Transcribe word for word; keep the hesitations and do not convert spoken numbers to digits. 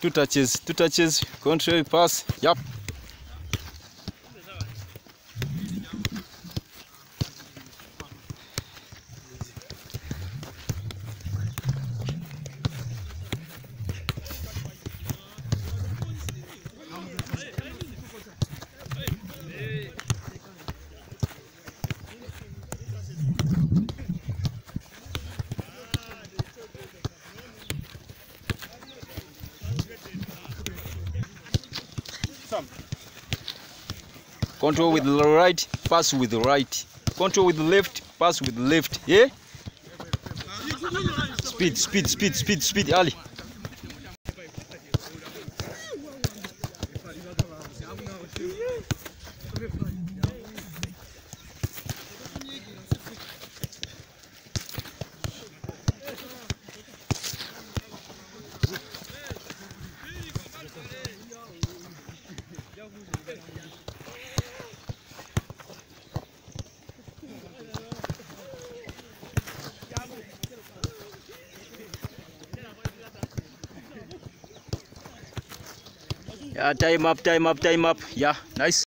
Two touches, two touches, contrary pass. Yep. Control with the right, pass with the right. Control with the left, pass with the left. Yeah? Speed, speed, speed, speed, speed, Ali. Yeah, time up, time up, time up. Yeah, nice.